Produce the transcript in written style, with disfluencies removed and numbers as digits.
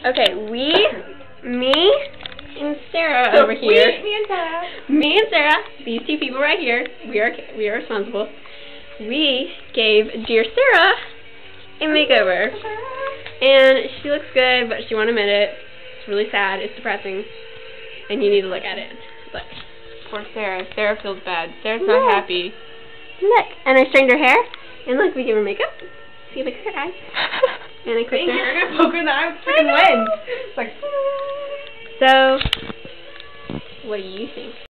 Okay, me and Sarah over here. Me and Sarah, these two people right here, we are responsible. We gave dear Sarah a makeover. And she looks good, but she won't admit it. It's really sad, it's depressing. And you need to look at it. Look. Poor Sarah. Sarah feels bad. Sarah's not happy. Look. And I straightened her hair. And look, we gave her makeup. See, look at her eyes. And I clipped her. You're gonna poke her in the eye with freaking wind. It's like. So, what do you think?